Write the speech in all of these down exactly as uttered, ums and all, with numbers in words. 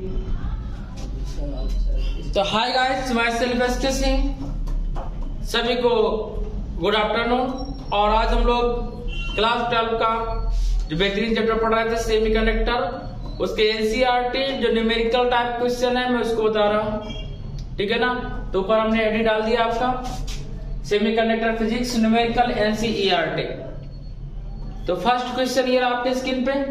तो hi guys, myself S K Singh, सभी को गुड आफ्टरनून। और आज हम लोग क्लास ट्वेल्व का जो बेहतरीन चैप्टर पढ़ रहे थे सेमीकंडक्टर, उसके एनसीईआरटी जो न्यूमेरिकल टाइप क्वेश्चन है मैं उसको बता रहा हूँ, ठीक है ना। तो ऊपर हमने एडी डाल दिया आपका सेमीकंडक्टर फिजिक्स न्यूमेरिकल एनसीईआरटी। तो फर्स्ट क्वेश्चन ये आपके स्क्रीन पे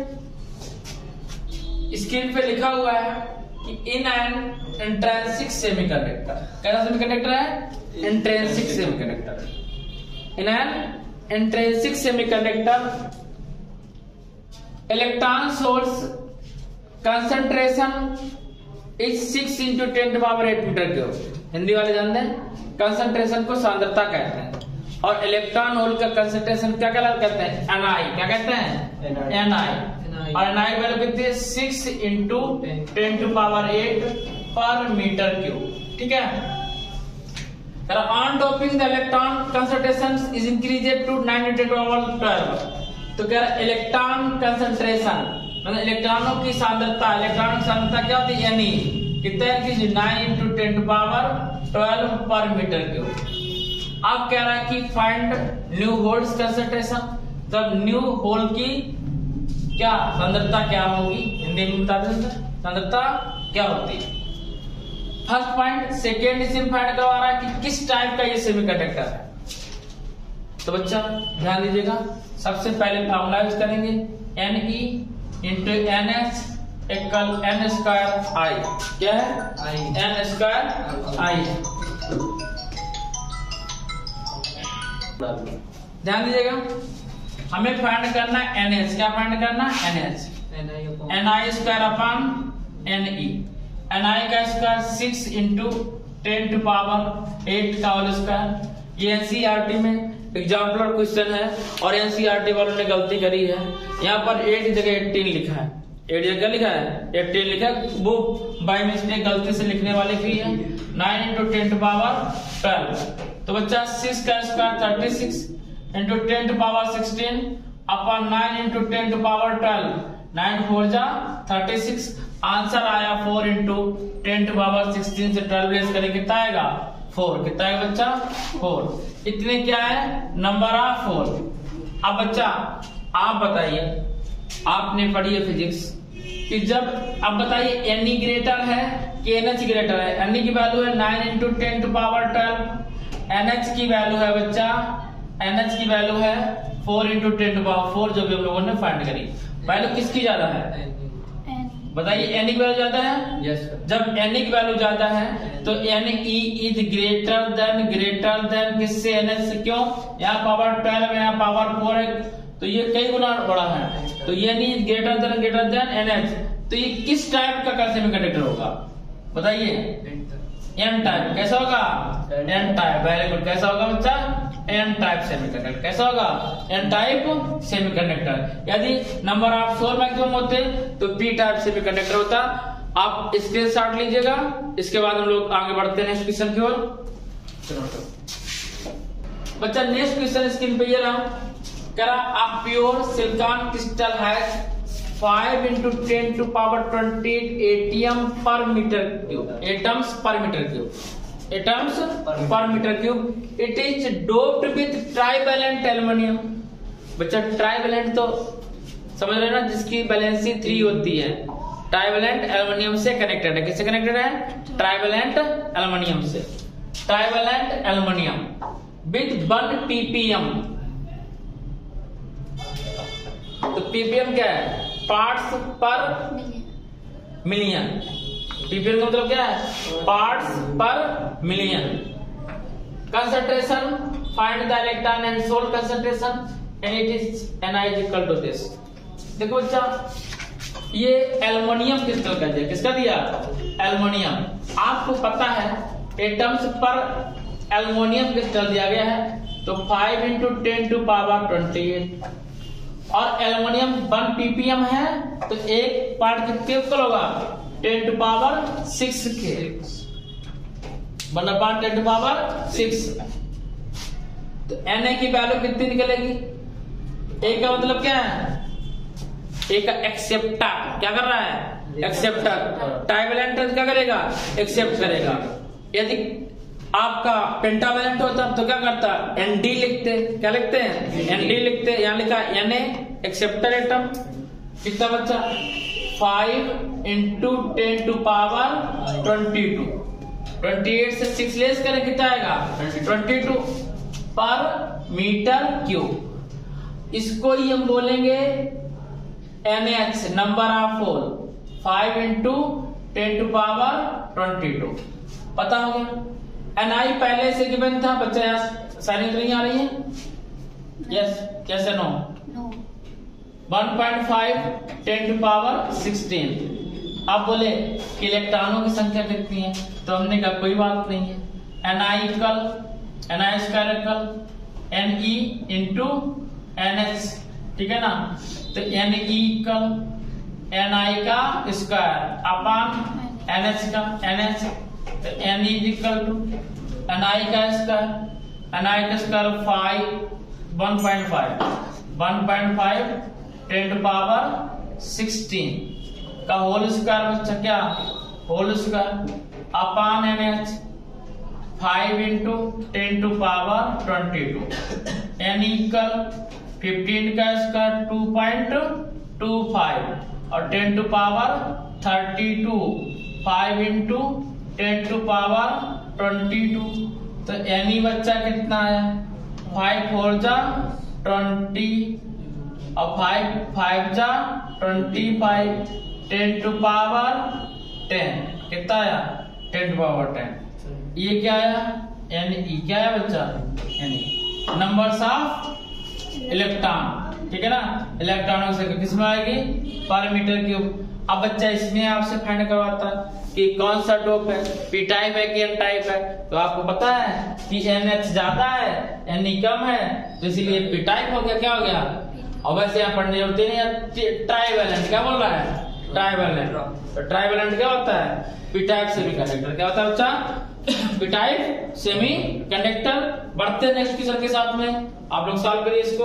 स्क्रीन पे लिखा हुआ है कि इन एन इंट्रिंसिक सेमीकंडक्टर, कैसा सेमीकंडक्टर है? Intrinsic semiconductor. In an intrinsic semiconductor electron source concentration is six into ten to power eight metre cube. Hindi वाले जानते हैं, कंसंट्रेशन को सांद्रता कहते हैं और इलेक्ट्रॉन होल का कंसंट्रेशन क्या क्या कहते हैं? एनआई। क्या कहते हैं? एनआई। और एनआई वैल्यू कितनी है? Six into ten to power eight per metre cube, ठीक है। On doping the electron concentration is increased to nine into ten to power twelve. तो कह रहा है इलेक्ट्रॉन कंसंट्रेशन मतलब इलेक्ट्रॉनों की सांद्रता, इलेक्ट्रॉनों की सांद्रता क्या होती है? यानी कितना है? Nine into ten to power twelve per metre cube. अब कह रहा है कि फाइंड न्यू होल्स कंसंट्रेशन, तब न्यू होल की क्या सांद्रता क्या होगी? हिंदी में बता दें सांद्रता क्या होती है। First point. सेकेंड इसे फाइंड करवा रहा है कि किस टाइप का ये सेमीकंडक्टर है। तो बच्चा ध्यान दीजिएगा, सबसे पहले फॉर्मूला यूज करेंगे N E into N H equal N square I. क्या है? आई। N square I. ध्यान दीजिएगा, हमें फाइंड करना है एन एच। क्या फाइंड करना? N H. N I square upon N E. N I का square six into ten to power eight का होल स्क्वायर। ये एनसीईआरटी में एग्जाम्पलर क्वेश्चन है और एनसीईआरटी वालों ने गलती करी है। यहाँ पर एट की जगह एटीन लिखा है। एट जगह लिखा है एटीन लिखा है, वो बाई मिस्टेक गलती से लिखने वाले की है। Nine into ten to power twelve. तो बच्चा सिक्स का square thirty six into ten to power sixteen upon nine into ten to power twelve. Nine four जा थर्टी सिक्स। आंसर आया four into ten to power sixteen से twelve less करें कितना आएगा? Four. कितना है बच्चा? फोर। इतने क्या है? Number of four. अब बच्चा आप बताइए, आपने पढ़ी है फिजिक्स कि जब, अब बताइए एन ई ग्रेटर है कि एन एच ग्रेटर है? एन ई की वैल्यू है nine into ten to power twelve. N H की वैल्यू है बच्चा, एन एच की वैल्यू है four into ten to power four, जो भी हम लोगों ने फाइंड करी। वैल्यू किसकी ज्यादा है? बताइए एन ई की वैल्यू ज्यादा है? Yes sir. जब एन ई की वैल्यू ज्यादा है तो N E is greater than greater than किससे? एन एच से। क्यों? यहाँ पावर ट्वेल्व, यहाँ पावर फोर है, तो ये कई गुना बड़ा है। तो N E is greater than greater than N H. तो ये किस टाइप का सेमीकंडक्टर होगा? बताइए। N type. कैसा होगा? N type. Very good. कैसा होगा बच्चा? N type semiconductor. कैसा होगा? N type semiconductor. यदि नंबर ऑफ सोर मैक्सिमम होते तो पी टाइप सेमीकंडक्टर होता। आप स्क्रीनशॉट लीजिएगा, इसके बाद हम लोग आगे बढ़ते हैं नेक्स्ट क्वेश्चन की ओर। बच्चा नेक्स्ट क्वेश्चन स्क्रीन पे ये रहा, कह रहा a pure silicon crystal has five into ten to power twenty ATM per metre cube. Atoms per metre cube. Atoms per metre cube. It is doped with trivalent aluminium. बच्चा trivalent तो समझ रहे ना, जिसकी वैलेंसी थ्री होती है। Trivalent aluminium से connected है। किससे कनेक्टेड है? ट्राइवेलेंट एल्युमिनियम से। Trivalent aluminium with one PPM. तो पीपीएम क्या है? Parts per million. पीपीएम का मतलब क्या है? Parts per million. Concentration, find the electron and hole concentration and it is N is equal to this. देखो बच्चा, ये एल्युमिनियम क्रिस्टल का दिया। किसका दिया? एल्युमिनियम। आपको पता है एटम्स पर एल्युमिनियम क्रिस्टल दिया गया है, तो five into ten to power twenty eight. और एल्युमिनियम वन पीपीएम है, तो एक पार्ट कितने होगा? टेन टू पावर सिक्स के। One upon ten to power six. तो एन ए की वैल्यू कितनी निकलेगी? ए का मतलब क्या है? ए का एक्सेप्टर क्या कर रहा है? एक्सेप्टर। ट्राइवेलेंट क्या करेगा? एक्सेप्ट करेगा। यदि आपका पेंटावेलेंट होता तो क्या करता? एनडी लिखते। क्या लिखते हैं? एनडी लिखते। यहाँ लिखा एन ए एक्सेप्टर एटम। कितना बच्चा? Five into ten to power twenty two. Twenty eight से सिक्स लेस करें कितना आएगा? Twenty two per metre cube. इसको ही हम बोलेंगे N H, number of hole. Five into ten to power twenty two. पता हो गया? एन आई पहले से गिवन था बच्चा, यहाँ साइनिंग नहीं आ रही है? यस, कैसे नो? One point five ten to power sixteen. अब बोले कि इलेक्ट्रॉनों की संख्या कितनी है, तो हमने कहा कोई बात नहीं है। N I equal N I square equal N E into N H, ठीक है ना? तो N E equal N I का स्क्वायर अपॉन एन एच का एन एच। तो N E equal to N I का स्क्वायर एन आई का square five one point five one point five ten to power sixteen का whole square बच्चा। क्या? Whole square upon N H five into ten to power twenty two. N equal fifteen का square two point two five और ten to power thirty two. Five into ten to power twenty two. तो N E बच्चा कितना है? Five four जा twenty और five five जा twenty five. Ten to power ten कितना आया? Ten to power ten. ये क्या आया? N E. क्या है बच्चा? N E numbers of electron, ठीक है ना? इलेक्ट्रॉनों की संख्या किसमें आएगी? पर मीटर क्यूब। अब बच्चा इसमें आपसे फाइंड करवाता है कि कौन सा डोप है, पी टाइप है कि एन टाइप है। तो आपको पता है कि एन एच ज्यादा है, एन ई कम है, तो इसीलिए पी टाइप हो गया। क्या हो गया? और वैसे यहाँ पढ़ने जरूरत नहीं है। ट्राइवेलेंट क्या बोल रहा है? ट्राइवेलेंट। तो ट्राइवेलेंट क्या होता है? P type semiconductor. क्या होता है बच्चा? P type semiconductor. बढ़ते हैं नेक्स्ट क्वेश्चन के साथ में, आप लोग सॉल्व करिए इसको।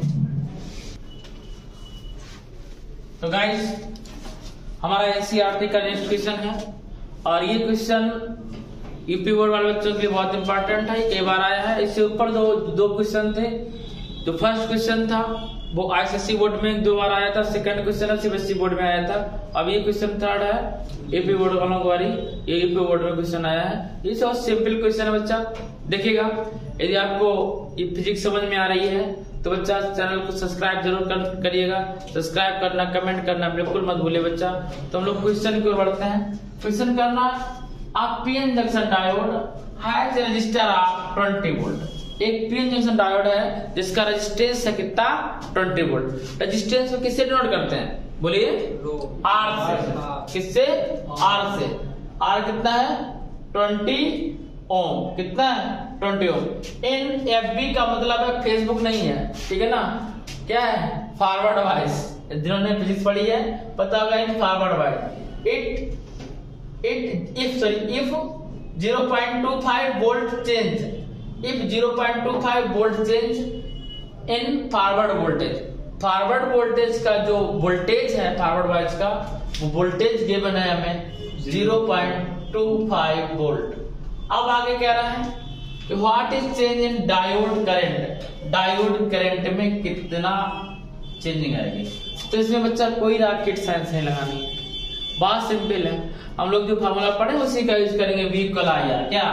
तो गाइस हमारा एनसीईआरटी का नेक्स्ट क्वेश्चन है और ये क्वेश्चन यूपी बोर्ड वाले बच्चों के लिए बहुत इंपॉर्टेंट है, कई बार आया है। इससे ऊपर दो दो क्वेश्चन थे। जो फर्स्ट क्वेश्चन था वो आईसीएसई बोर्ड में दो बार आया था, सेकंड क्वेश्चन सीबीएसई बोर्ड में आया था। अब ये क्वेश्चन थर्ड है यूपी बोर्ड वालों को, ये यूपी बोर्ड में क्वेश्चन आया है। ये बहुत सिंपल क्वेश्चन है बच्चा, देखिएगा। यदि आपको ये फिजिक्स समझ में आ रही है तो बच्चा चैनल को सब्सक्राइब जरूर कर, करिएगा। सब्सक्राइब करना, कमेंट करना बिल्कुल मत भूलिए बच्चा। तो हम लोग क्वेश्चन की ओर बढ़ते हैं। क्वेश्चन करना, आप PN junction diode has resistor of twenty volt. एक पीएन जंक्शन डायोड है जिसका रेजिस्टेंस है कितना? Twenty volt. रेजिस्टेंस को किससे डिनोट करते हैं? बोलिए। आर से। किससे? आर से। आर कितना है? Twenty ohm. कितना है? ट्वेंटी ओम। इन एफबी का मतलब है फेसबुक नहीं है, ठीक है ना? क्या है? Forward wise. जिन्होंने फिजिक्स पढ़ी है पता होगा in forward bias. It it if sorry if zero point two five volt change if zero point two five volt change in forward voltage. Forward voltage का जो वोल्टेज है फॉरवर्ड वाइज का, वो वोल्टेज गिवन है हमें zero point two five volt. अब आगे कह रहा है कि what is change in diode current. Diode current में कितना चेंजिंग आएगी? तो इसमें बच्चा कोई रॉकेट साइंस नहीं लगानी है, बात सिंपल है। हम लोग जो फार्मूला पढ़े उसी का यूज करेंगे। V equal I R. क्या?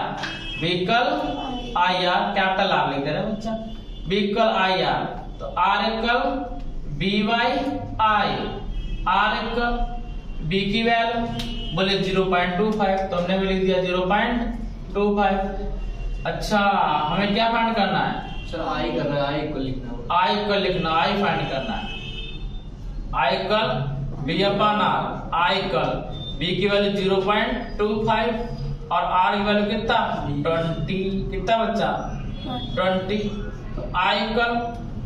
V equal I R capital R लिख दे रहे हैं बच्चा। व्हीकल आई आर तो R equal V by I. R equal V की वैल्यू बोले ज़ीरो पॉइंट टू फाइव, तो हमने भी लिख दिया ज़ीरो पॉइंट टू फाइव। अच्छा हमें क्या फाइंड करना है? सर आई करना है, आई को लिखना है। आई को लिखना, आई फाइंड करना है। I equal V upon R. I equal V की value zero point two five और आर की वैल्यू कितना? ट्वेंटी। कितना बच्चा? ट्वेंटी। तो आई इक्वल,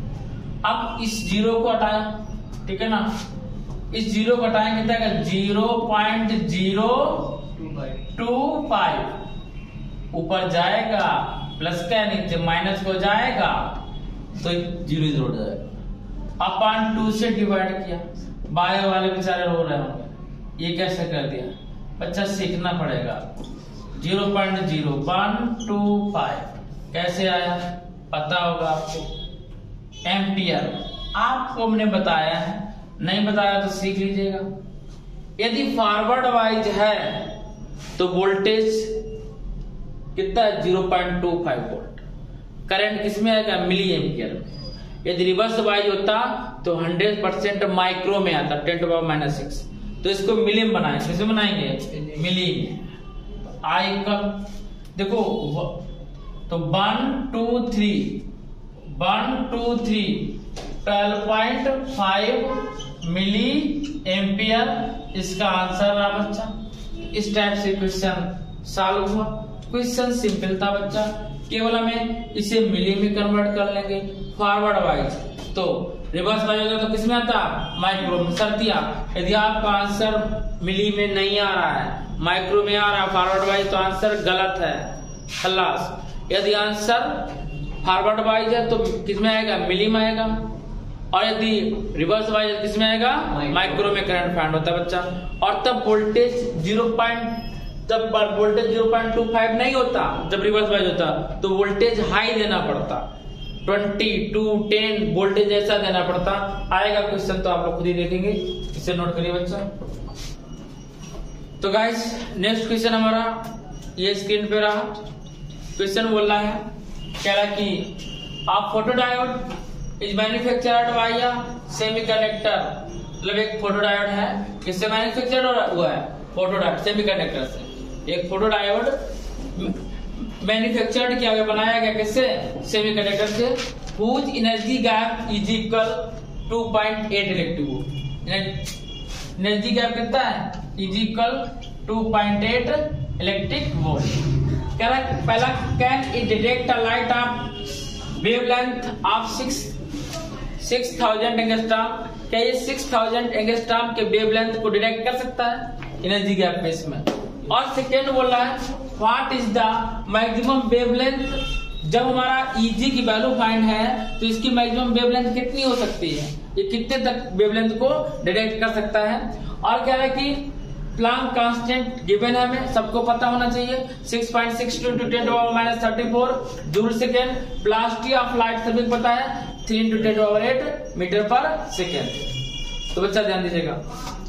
अब इस जीरो को हटाएं, ठीक है ना? इस जीरो को हटाएं कितना है? Zero point zero two five. ऊपर जाएगा प्लस का, नीचे माइनस को जाएगा तो जीरो जीरो जाएगा। अपॉन टू से डिवाइड किया, बायो वाले बेचारे रो रहे होंगे, ये कैसे कर दिया बच्चा, सीखना पड़ेगा। Zero point zero one two five कैसे आया पता होगा आपको। एम्पियर आपको हमने बताया है, नहीं बताया तो सीख लीजिएगा। यदि फॉरवर्ड वाइज है तो वोल्टेज कितना है, zero point two five volt. Current किसमें आएगा, मिली एम्पियर में। यदि रिवर्स वाइज होता तो हंड्रेड परसेंट माइक्रो में आता, ten to power minus six. तो इसको मिली में बनाएंगे, किससे बनाएंगे, मिली में। आई का देखो तो one two three one two three twelve point five milli ampere इसका आंसर रहा बच्चा। इस टाइप से क्वेश्चन सॉल्व हुआ। क्वेश्चन सिंपल था बच्चा, केवल हमें इसे मिली में कन्वर्ट कर लेंगे फॉरवर्ड वाइज। तो रिवर्स वाइज होगा तो किसमें आता, माइक्रो में। शर्तिया यदि आपका आंसर मिली में नहीं आ रहा है, माइक्रो में आ रहा है फॉरवर्ड वाइज, तो आंसर गलत है, खल्लास। यदि आंसर फॉरवर्ड वाइज है तो किसमें आएगा, मिली में आएगा। और यदि रिवर्स वाइज किसमें आएगा, माइक्रो में करंट फाइंड होता है बच्चा। और तब वोल्टेज जीरो पॉइंट जब voltage zero point two five नहीं होता, जब रिवर्स वाइज होता तो वोल्टेज हाई देना पड़ता, ट्वेंटी टू टेन वोल्टेज ऐसा देना पड़ता। आएगा क्वेश्चन तो आप लोग खुद ही देखेंगे, इसे नोट करिए बच्चा। तो गाइस नेक्स्ट क्वेश्चन हमारा ये स्क्रीन पे रहा। क्वेश्चन बोल रहा है, कह रहा कि आप photodiode is manufactured by a semiconductor, मतलब एक फोटोडायोड है, किससे मैन्युफैक्चर्ड हुआ है, फोटोडायोड सेमीकंडक्टर से। एक फोटोडायोड मैन्युफैक्चर्ड किया गया, बनाया गया किससे, सेमीकंडक्टर से। Whose energy gap is equal to point eight electric volt. Energy gap कितना है, is equal to point eight electric volt. कह रहा है पहला, can it detect a light of wavelength of six six thousand angstrom. क्या ये six thousand angstrom के wavelength को डिटेक्ट कर सकता है एनर्जी गैप पे इसमें। और सेकेंड बोल रहा है, what is the maximum wavelength. जब हमारा Eg की वैल्यू फाइंड है तो इसकी मैक्सिमम वेवलेंथ कितनी हो सकती है, ये कितने तक वेवलेंथ को डिटेक्ट कर सकता है। और कह रहा है कि प्लांक कांस्टेंट गिवन है, हमें सबको पता होना चाहिए, six point six two into ten to power minus thirty four joule second. Velocity of light सभी को पता है, three into ten to power eight metre per second. तो बच्चा ध्यान दीजिएगा,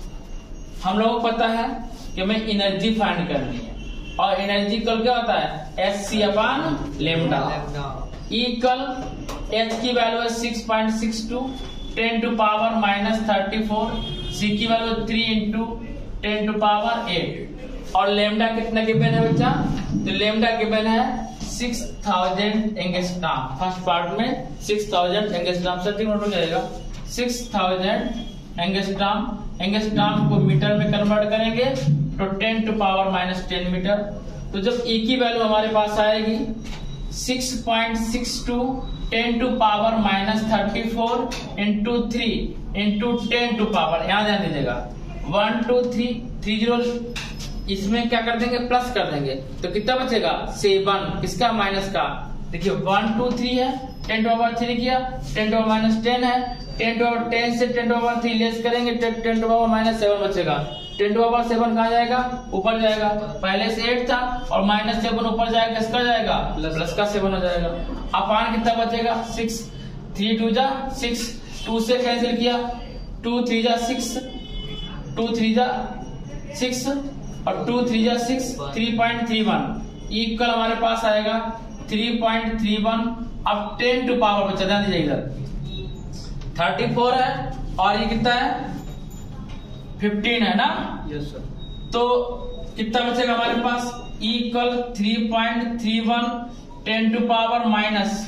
हम लोगों को पता है कि हमें एनर्जी फाइंड करनी है, और एनर्जी कल क्या होता है, h c upon lambda. Equal h की वैल्यू है six point six two ten to power minus thirty four, c की value three into ten to power eight. और लेमडा कितना गिवन है बच्चा, तो लेमडा गिवन है six thousand angstrom. First part में six thousand angstrom, Sachin note हो जाएगा, सिक्स थाउजेंड एंगस्ट्रॉम। एंगस्ट्रॉम को मीटर में कन्वर्ट करेंगे तो ten to power minus ten metre. तो जब E की वैल्यू हमारे पास आएगी six point six two ten to power minus thirty four into three into ten to power, यहां ध्यान दीजिएगा, one two three three zero, इसमें क्या कर देंगे, प्लस कर देंगे, तो कितना बचेगा, सेवन। किसका, माइनस का। देखिए वन टू थ्री है, टेन टू पावर थ्री किया, ten to power minus ten है, टेन टू पावर टेन से ten to power three less करेंगे, ten to power minus seven बचेगा। टेन टू पावर सेवन कहाँ जाएगा, ऊपर जाएगा, पहले से एट था और माइनस सेवन ऊपर जाएगा, किसका जाएगा, प्लस का सेवन हो जाएगा। अपान कितना बचेगा, सिक्स, थ्री टू जा सिक्स, टू से कैंसिल किया, टू थ्री जा सिक्स, टू थ्री जा सिक्स और टू थ्री जा six, three point three one equal हमारे पास आएगा थ्री पॉइंट थ्री वन। अब टेन टू पावर बचा, ध्यान दीजिए इधर थर्टी फोर है और ये कितना है, फिफ्टीन है ना, यस सर। तो कितना बचेगा हमारे पास, equal three point three one ten to power minus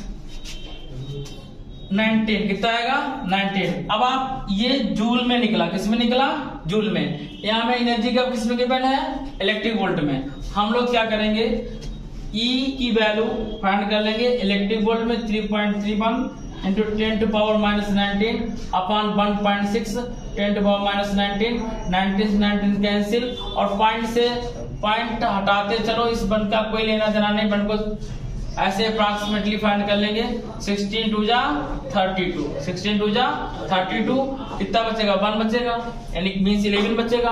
nineteen, कितना आएगा, नाइनटीन। अब आप ये जूल में निकला, किस में निकला, जूल में। यहाँ में एनर्जी का किस में गिवन है, इलेक्ट्रिक वोल्ट में। हम लोग क्या करेंगे, E की वैल्यू फाइंड कर लेंगे इलेक्ट्रिक वोल्ट में, three point three one into ten to power minus nineteen upon one point six ten to power minus nineteen, nineteen से नाइनटीन कैंसिल और पॉइंट से पॉइंट हटाते चलो, इस वन का कोई लेना देना नहीं, वन को ऐसे अप्रोक्सीमेटली फाइंड कर लेंगे। सिक्सटीन टू जा थर्टी टू, सिक्सटीन टू जा थर्टी टू, कितना बचेगा, वन बचेगा, यानी मीन्स इलेवन बचेगा।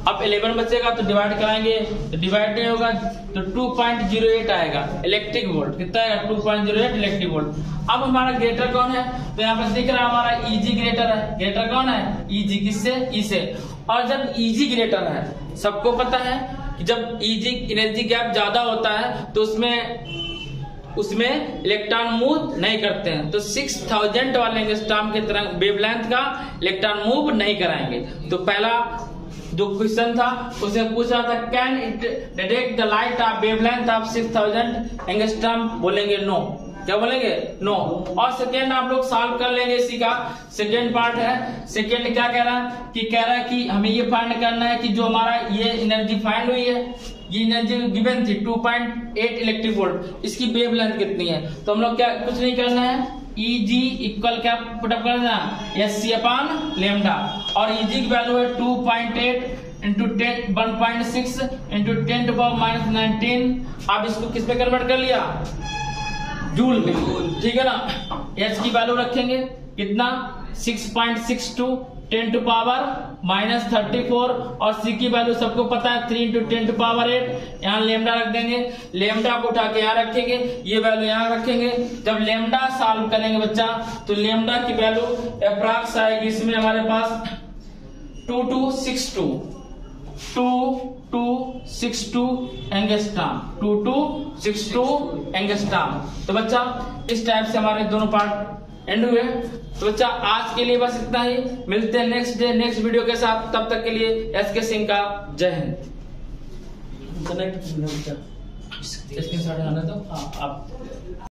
अब इलेवन बचेगा तो डिवाइड कराएंगे, तो डिवाइड नहीं होगा तो टू पॉइंट जीरो एट आएगा इलेक्ट्रिक वोल्ट। कितना आएगा? Two point zero eight electric volt. अब हमारा ग्रेटर कौन है? तो यहाँ पर दिख रहा है हमारा ईजी ग्रेटर है। ग्रेटर कौन है? ईजी। किससे? ई से। और जब ईजी ग्रेटर है, सबको पता है कि जब ईजी एनर्जी गैप ज्यादा होता है तो उसमें उसमें इलेक्ट्रॉन मूव नहीं करते हैं, तो सिक्स थाउजेंड वाले एंगस्ट्रॉम के तरह वेवलेंथ का इलेक्ट्रॉन मूव नहीं कराएंगे। तो पहला जो क्वेश्चन था उसे पूछा था can it detect the light of wavelength of six thousand angstrom, बोलेंगे नो। क्या बोलेंगे? नो। और सेकेंड आप लोग सॉल्व कर लेंगे इसी का। सेकेंड पार्ट है, सेकेंड क्या कह रहा है कि कह रहा है कि हमें ये फाइंड करना है कि जो हमारा ये एनर्जी फाइंड हुई है, ये एनर्जी गिवन थी two point eight electric volt, इसकी वेवलेंथ कितनी है। तो हम लोग क्या कुछ नहीं करना है, Eg इक्वल क्या पुटअप करना है, एस सी अपॉन लेमडा। और Eg की वैल्यू है two point eight into ten one point six into ten to power minus nineteen. आप इसको किस पे कन्वर्ट कर लिया? जूल में। ठीक है ना। एच की वैल्यू रखेंगे कितना? Six point six two ten to power minus thirty four. और सी की वैल्यू सबको पता है three into ten to power eight. यहाँ लेमडा रख देंगे, लेमडा को उठा के यहाँ रखेंगे, ये वैल्यू यहाँ रखेंगे। जब लेमडा सॉल्व करेंगे बच्चा तो लेमडा की वैल्यू अप्रॉक्स आएगी इसमें हमारे पास two two six two two two six two angstrom two two six two angstrom. तो बच्चा इस टाइप से हमारे दोनों पार्ट एंड हुए। तो बच्चा आज के लिए बस इतना ही, मिलते हैं नेक्स्ट डे नेक्स्ट वीडियो के साथ। तब तक के लिए एस के सिंह का जय हिंद। कनेक्ट इसके साथ आना तो आप